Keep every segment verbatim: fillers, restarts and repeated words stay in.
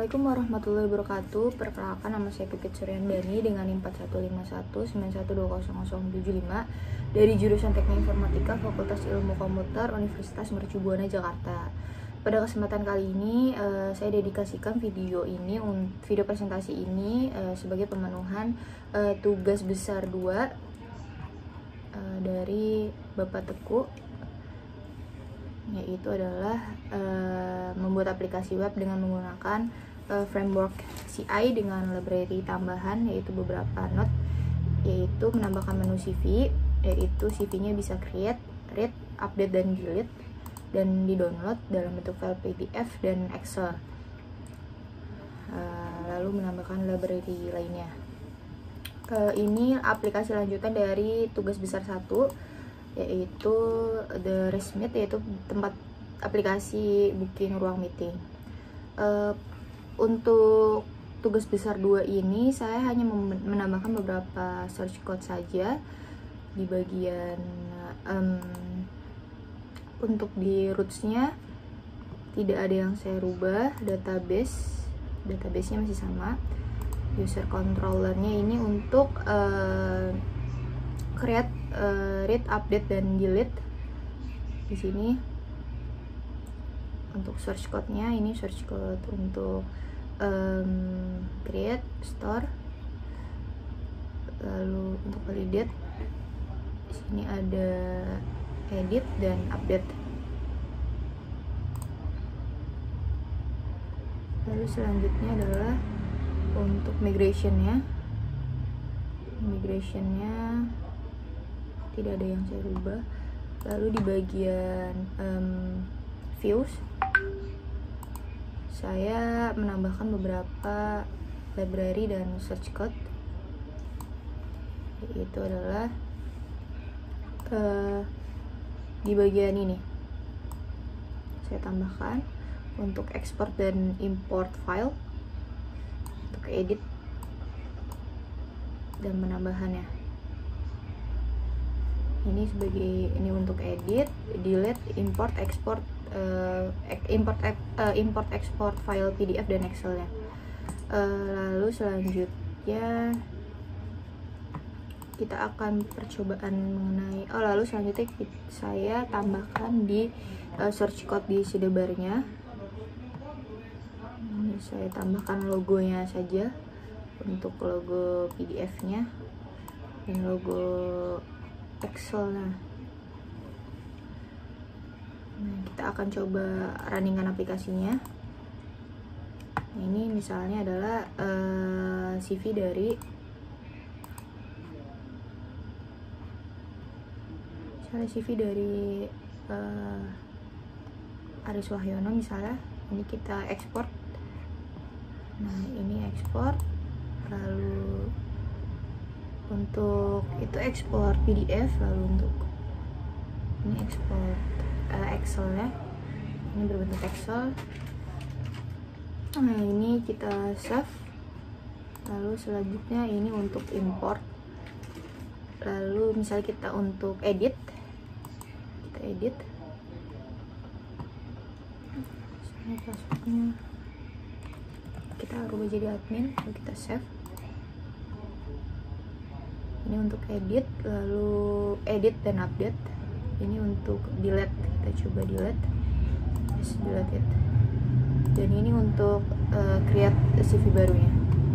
Assalamualaikum warahmatullahi wabarakatuh. Perkenalkan, nama saya Pipit Suryandani dengan NIM empat satu lima satu sembilan satu dua nol nol tujuh lima dari jurusan Teknik Informatika Fakultas Ilmu Komputer Universitas Mercu Buana Jakarta. Pada kesempatan kali ini uh, saya dedikasikan video ini video presentasi ini uh, sebagai pemenuhan uh, tugas besar dua uh, dari Bapak Teguh, yaitu adalah uh, membuat aplikasi web dengan menggunakan uh, framework C I dengan library tambahan, yaitu beberapa node, yaitu menambahkan menu C V, yaitu C V-nya bisa create, read, update, dan delete, dan di-download dalam bentuk file P D F dan Excel. Uh, lalu menambahkan library lainnya. Uh, ini aplikasi lanjutan dari tugas besar satu, yaitu The Resmeet, yaitu tempat aplikasi booking ruang meeting. Uh, untuk tugas besar dua ini saya hanya menambahkan beberapa search code saja di bagian um, untuk di rootsnya tidak ada yang saya rubah. Database databasenya masih sama. User controllernya ini untuk uh, create, uh, read, update, dan delete. Di sini untuk search code-nya, ini search code untuk um, create, store, lalu untuk validate. Di sini ada edit dan update. Lalu selanjutnya adalah untuk migration-nya. Migration-nya tidak ada yang saya rubah. Lalu di bagian um, views saya menambahkan beberapa library dan search code, yaitu adalah uh, di bagian ini saya tambahkan untuk export dan import file, untuk edit dan penambahannya. Ini sebagai ini untuk edit, delete, import, export, uh, import, uh, import, export file P D F dan Excelnya. Uh, lalu selanjutnya kita akan percobaan mengenai. Oh, lalu selanjutnya kita, saya tambahkan di uh, search code di sidebarnya. Ini saya tambahkan logonya saja untuk logo P D F-nya dan logo Excel. Nah, nah kita akan coba runningkan aplikasinya. Nah, ini misalnya adalah uh, C V dari misalnya C V dari uh, Aris Wahyono misalnya. Ini kita ekspor. Nah, ini ekspor. Lalu untuk itu ekspor P D F, lalu untuk ini ekspor uh, Excel ya, ini berbentuk Excel. Nah, ini kita save. Lalu selanjutnya ini untuk import. Lalu misalnya kita untuk edit, kita edit misalnya passwordnya kita rubah jadi admin, lalu kita save. Ini untuk edit, lalu edit dan update. Ini untuk delete, kita coba delete, yes, delete it. Dan ini untuk uh, create C V barunya.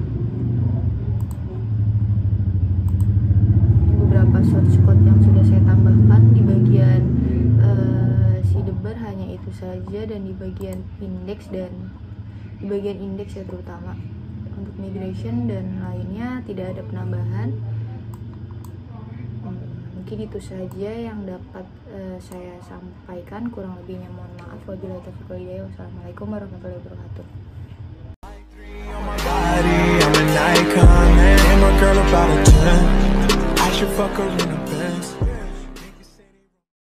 Ini beberapa source code yang sudah saya tambahkan di bagian uh, sidebar, hanya itu saja, dan di bagian index dan di bagian index ya terutama. Untuk migration dan lainnya tidak ada penambahan. Mungkin itu saja yang dapat uh, saya sampaikan, kurang lebihnya mohon maaf. Wabillahi taufiq wal hidayah. Wassalamualaikum warahmatullahi wabarakatuh.